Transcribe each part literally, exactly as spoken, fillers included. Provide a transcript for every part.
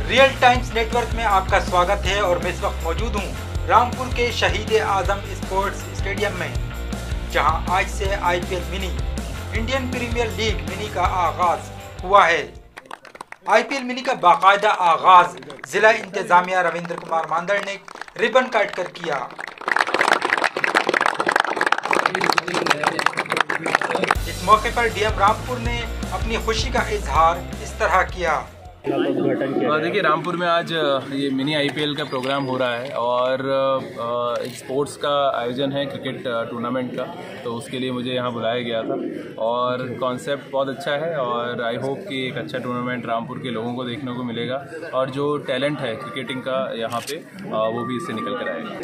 Real times network में आपका स्वागत है और मैं इस वक्त मौजूद हूँ रामपुर के शहीद आजम स्पोर्ट्स स्टेडियम में, जहां आज से IPL mini Indian premier league mini का आगाज हुआ है। आईपीएल मिनी का बाकायदा आगाज जिला इंतजामिया रविंद्र कुमार मांदड़ ने रिबन काट कर किया। इस मौके पर डीएम रामपुर ने अपनी खुशी का इजहार इस तरह किया। देखिए, रामपुर में आज ये मिनी आईपीएल का प्रोग्राम हो रहा है और एक स्पोर्ट्स का आयोजन है क्रिकेट टूर्नामेंट का, तो उसके लिए मुझे यहाँ बुलाया गया था और कॉन्सेप्ट बहुत अच्छा है और आई होप कि एक अच्छा टूर्नामेंट रामपुर के लोगों को देखने को मिलेगा और जो टैलेंट है क्रिकेटिंग का यहाँ पे वो भी इससे निकल कर आएगा।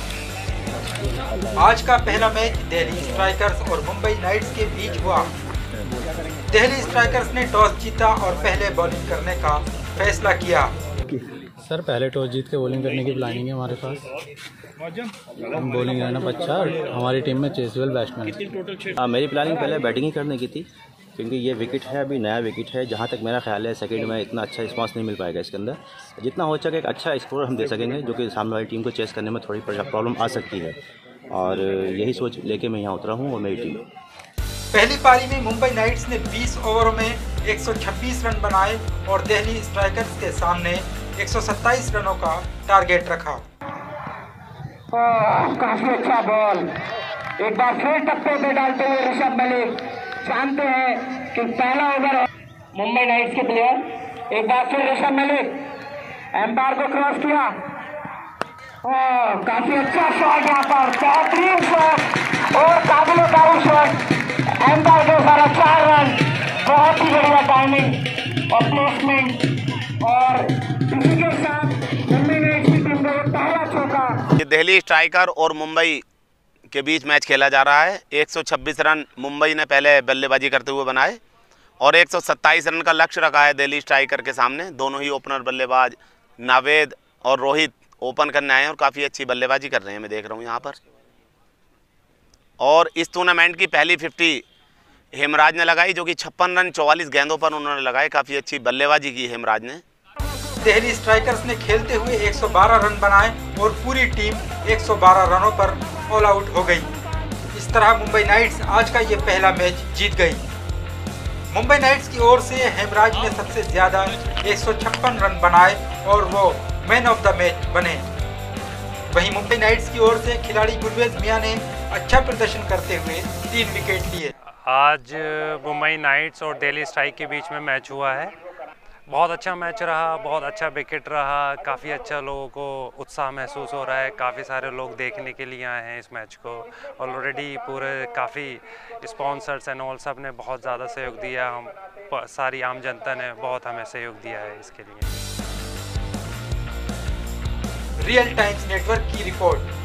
आज का पहला मैच दिल्ली स्ट्राइकर्स और मुंबई नाइट्स के बीच हुआ। दिल्ली स्ट्राइकर्स ने टॉस जीता और पहले बॉलिंग करने का फैसला किया। सर, पहले टॉस जीत के बॉलिंग करने की प्लानिंग है हमारे पास। हम बॉलिंग लाइनअप अच्छा, हमारी टीम में चेसवेल बैट्समैन। हाँ, मेरी प्लानिंग पहले बैटिंग ही करने की थी, क्योंकि ये विकेट है, अभी नया विकेट है। जहाँ तक मेरा ख्याल है सेकंड में इतना अच्छा रिस्पांस नहीं मिल पाएगा इसके अंदर। जितना हो सके एक अच्छा स्कोर हम दे सकेंगे, जो कि सामने वाली टीम को चेस करने में थोड़ी प्रॉब्लम आ सकती है, और यही सोच लेके मैं यहाँ उतरा हूँ। और मेरी टीम पहली पारी में मुंबई नाइट्स ने बीस ओवरों में एक सौ छब्बीस रन बनाए और दिल्ली स्ट्राइकर्स के सामने एक सौ सत्ताईस रनों का टारगेट रखा। काफी अच्छा बॉल, एक बार फिर टप्पे पे डालते हुए ऋषभ मलिक जानते हैं कि पहला ओवर मुंबई नाइट्स के प्लेयर। एक बार फिर ऋषभ मलिक एम्पायर को क्रॉस किया। ओ, काफी अच्छा शॉट यहाँ पर, बेहतरीन शॉट और काबिल तारीफ शॉट। एम्पायर के सारा चार रन, बहुत ही बढ़िया टाइमिंग और प्लेसमेंट, और इसी के साथ मुंबई नाइट्स की टीम को पहला चौका। दिल्ली स्ट्राइकर और मुंबई के बीच मैच खेला जा रहा है। एक सौ छब्बीस रन मुंबई ने पहले बल्लेबाजी करते हुए बनाए और एक सौ सत्ताईस रन का लक्ष्य रखा है दिल्ली स्ट्राइकर के सामने। दोनों ही ओपनर बल्लेबाज नावेद और रोहित ओपन करने आए हैं और काफ़ी अच्छी बल्लेबाजी कर रहे हैं, मैं देख रहा हूँ यहाँ पर। और इस टूर्नामेंट की पहली फिफ्टी हेमराज ने लगाई, जो कि छप्पन रन चौवालीस गेंदों पर उन्होंने लगाए। काफ़ी अच्छी बल्लेबाजी की हेमराज ने। दिल्ली स्ट्राइकर्स ने खेलते हुए एक सौ बारह रन बनाए और पूरी टीम एक सौ बारह रनों पर ऑल आउट हो गई। इस तरह मुंबई नाइट्स आज का ये पहला मैच जीत गई। मुंबई नाइट्स की ओर से हेमराज ने सबसे ज्यादा एक सौ छप्पन रन बनाए और वो मैन ऑफ द मैच बने। वहीं मुंबई नाइट्स की ओर से खिलाड़ी गुरवेज मियां ने अच्छा प्रदर्शन करते हुए तीन विकेट लिए। आज मुंबई नाइट्स और दिल्ली स्ट्राइक के बीच में मैच हुआ है। बहुत अच्छा मैच रहा, बहुत अच्छा विकेट रहा, काफ़ी अच्छा लोगों को उत्साह महसूस हो रहा है। काफ़ी सारे लोग देखने के लिए आए हैं इस मैच को। ऑलरेडी पूरे काफ़ी स्पॉन्सर्स एंड ऑल सब ने बहुत ज़्यादा सहयोग दिया। हम सारी आम जनता ने बहुत हमें सहयोग दिया है इसके लिए। रियल टाइम्स नेटवर्क की रिपोर्ट।